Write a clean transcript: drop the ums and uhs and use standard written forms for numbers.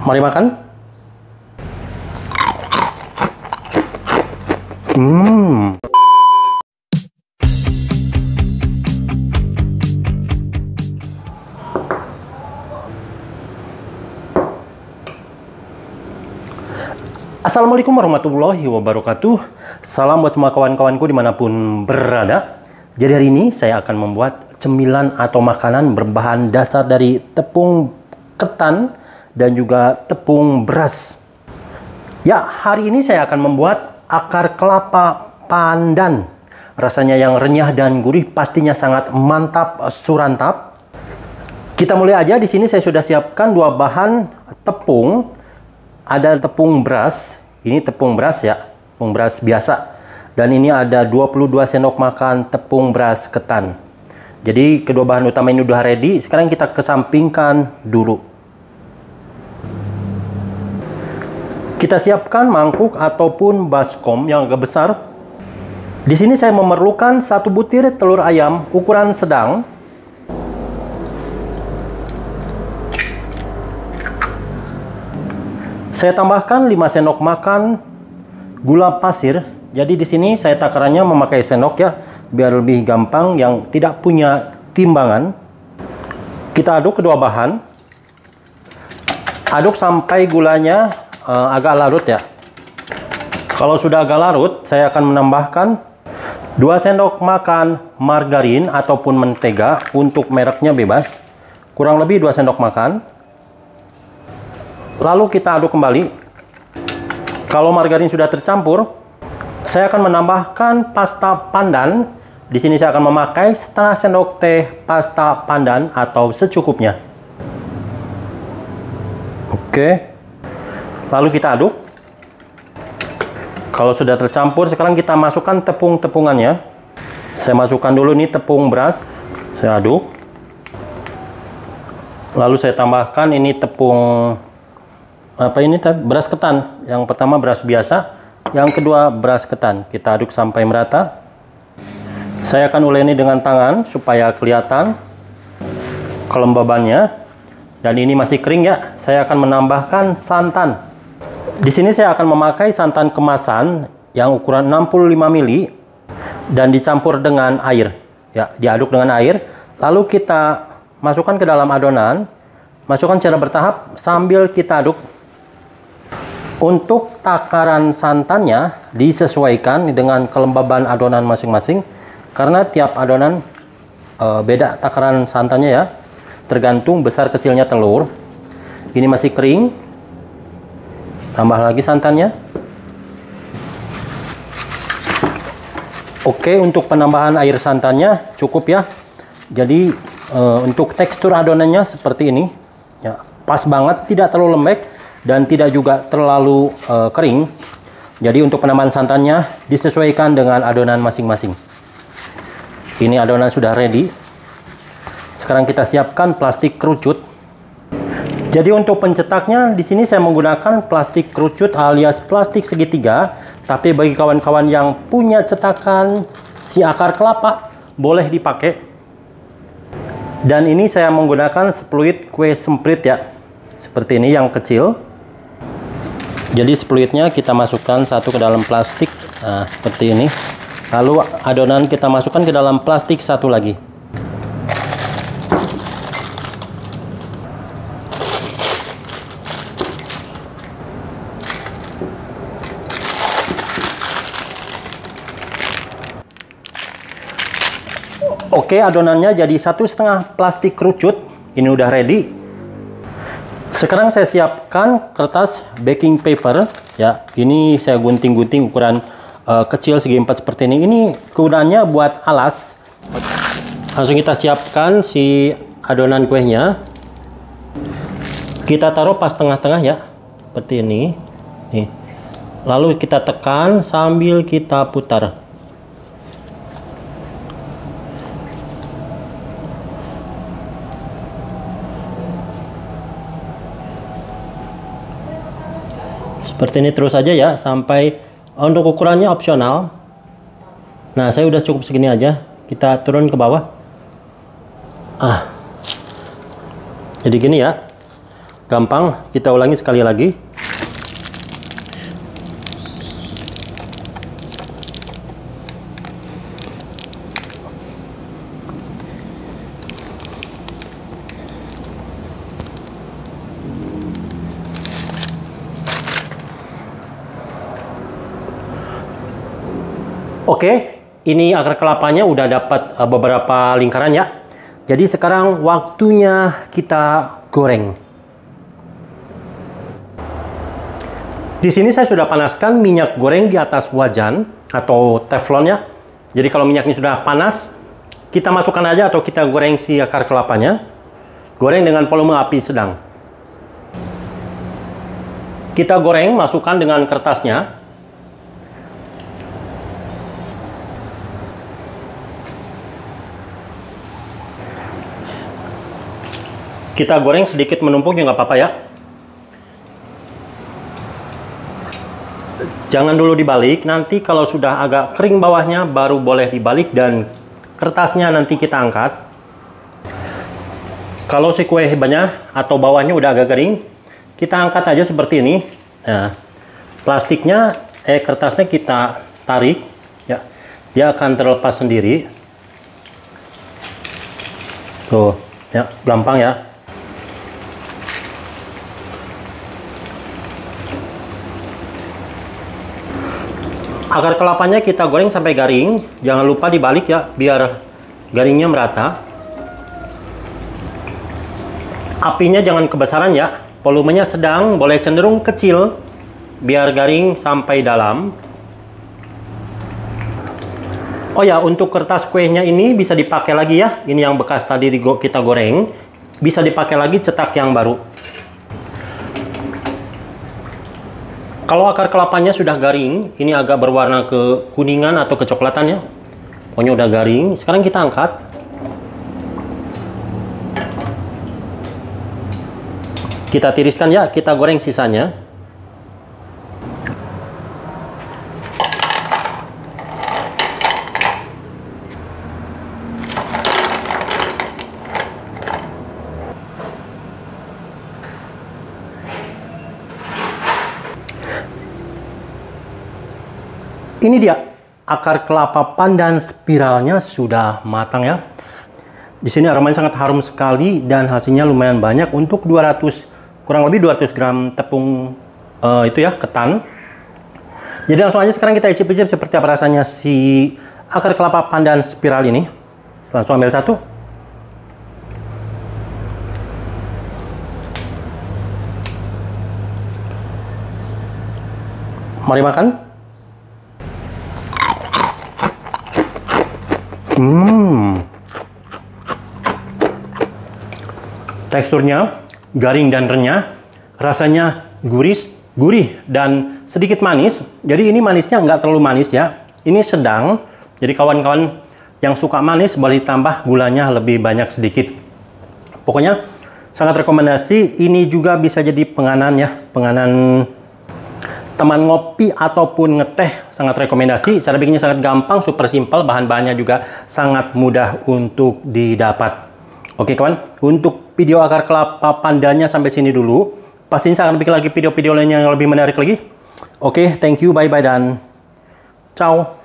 Mari makan. Assalamualaikum warahmatullahi wabarakatuh. Salam buat semua kawan-kawanku dimanapun berada. Jadi hari ini saya akan membuat cemilan atau makanan berbahan dasar dari tepung ketan dan juga tepung beras. Ya, hari ini saya akan membuat akar kelapa pandan. Rasanya yang renyah dan gurih, pastinya sangat mantap surantap. Kita mulai aja. Di sini saya sudah siapkan dua bahan tepung. Ada tepung beras, ini tepung beras ya, tepung beras biasa. Dan ini ada 22 sendok makan tepung beras ketan. Jadi kedua bahan utama ini udah ready, sekarang kita kesampingkan dulu. Kita siapkan mangkuk ataupun baskom yang agak besar. Di sini saya memerlukan 1 butir telur ayam ukuran sedang. Saya tambahkan 5 sendok makan gula pasir. Jadi di sini saya takarannya memakai sendok ya, biar lebih gampang yang tidak punya timbangan. Kita aduk kedua bahan. Aduk sampai gulanya agak larut ya. Kalau sudah agak larut, saya akan menambahkan 2 sendok makan margarin ataupun mentega, untuk mereknya bebas. Kurang lebih 2 sendok makan. Lalu kita aduk kembali. Kalau margarin sudah tercampur, saya akan menambahkan pasta pandan. Di sini saya akan memakai setengah sendok teh pasta pandan atau secukupnya. Oke. Lalu kita aduk. Kalau sudah tercampur, sekarang kita masukkan tepung-tepungannya. Saya masukkan dulu nih tepung beras. Saya aduk. Lalu saya tambahkan ini tepung beras ketan. Yang pertama beras biasa, yang kedua beras ketan. Kita aduk sampai merata. Saya akan uleni dengan tangan supaya kelihatan kelembabannya. Dan ini masih kering ya. Saya akan menambahkan santan. Di sini saya akan memakai santan kemasan yang ukuran 65 ml dan dicampur dengan air. Ya, diaduk dengan air. Lalu kita masukkan ke dalam adonan. Masukkan secara bertahap sambil kita aduk. Untuk takaran santannya disesuaikan dengan kelembaban adonan masing-masing, karena tiap adonan beda takaran santannya ya, tergantung besar kecilnya telur. Ini masih kering, tambah lagi santannya. Oke, untuk penambahan air santannya cukup ya. Jadi untuk tekstur adonannya seperti ini ya, pas banget, tidak terlalu lembek dan tidak juga terlalu kering. Jadi untuk penambahan santannya disesuaikan dengan adonan masing-masing. Ini adonan sudah ready. Sekarang kita siapkan plastik kerucut. Jadi untuk pencetaknya di sini saya menggunakan plastik kerucut alias plastik segitiga. Tapi bagi kawan-kawan yang punya cetakan si akar kelapa, boleh dipakai. Dan ini saya menggunakan sepeluit kue semprit ya, seperti ini yang kecil. Jadi sepeluitnya kita masukkan satu ke dalam plastik, nah seperti ini. Lalu adonan kita masukkan ke dalam plastik satu lagi. Oke, adonannya jadi 1,5 plastik kerucut. Ini udah ready. Sekarang saya siapkan kertas baking paper ya. Ini saya gunting-gunting ukuran kecil segi 4 seperti ini. Ini kegunaannya buat alas. Langsung kita siapkan si adonan kuehnya. Kita taruh pas tengah-tengah ya, seperti ini. Nih. Lalu kita tekan sambil kita putar. Seperti ini terus aja ya, sampai untuk ukurannya opsional. Nah, saya udah cukup segini aja. Kita turun ke bawah. Jadi gini ya. gampang. Kita ulangi sekali lagi. Oke, ini akar kelapanya udah dapat beberapa lingkaran ya. Jadi sekarang waktunya kita goreng. Di sini saya sudah panaskan minyak goreng di atas wajan atau teflon ya. Jadi kalau minyaknya sudah panas, kita masukkan aja atau kita goreng si akar kelapanya. Goreng dengan volume api sedang. Kita goreng, masukkan dengan kertasnya. Kita goreng sedikit menumpuk ya nggak apa-apa ya. Jangan dulu dibalik, nanti kalau sudah agak kering bawahnya baru boleh dibalik dan kertasnya nanti kita angkat. Kalau si kue banyak atau bawahnya udah agak kering, kita angkat aja seperti ini. Nah, plastiknya, kertasnya kita tarik, ya, dia akan terlepas sendiri. Tuh, ya, gampang ya. Akar kelapanya kita goreng sampai garing. Jangan lupa dibalik ya, biar garingnya merata. Apinya jangan kebesaran ya. Volumenya sedang, boleh cenderung kecil, biar garing sampai dalam. Oh ya, untuk kertas kuenya ini bisa dipakai lagi ya. Ini yang bekas tadi kita goreng. Bisa dipakai lagi, cetak yang baru. Kalau akar kelapanya sudah garing, ini agak berwarna kekuningan atau kecoklatan ya. Pokoknya udah garing. Sekarang kita angkat. Kita tiriskan ya, kita goreng sisanya. Ini dia, akar kelapa pandan spiralnya sudah matang ya. Di sini aromanya sangat harum sekali dan hasilnya lumayan banyak untuk kurang lebih 200 gram tepung itu ya, ketan. Jadi langsung aja sekarang kita icip-icip seperti apa rasanya si akar kelapa pandan spiral ini. Langsung ambil satu. Mari makan. Teksturnya garing dan renyah, rasanya gurih dan sedikit manis. Jadi ini manisnya nggak terlalu manis ya, ini sedang. Jadi kawan-kawan yang suka manis boleh tambah gulanya lebih banyak sedikit. Pokoknya sangat rekomendasi. Ini juga bisa jadi penganan ya, penganan teman ngopi ataupun ngeteh, sangat rekomendasi. Cara bikinnya sangat gampang, super simpel, bahan-bahannya juga sangat mudah untuk didapat. Oke kawan, untuk video akar kelapa pandannya sampai sini dulu. Pastinya saya akan bikin lagi video-video lainnya yang lebih menarik lagi. Oke, thank you, bye-bye dan ciao.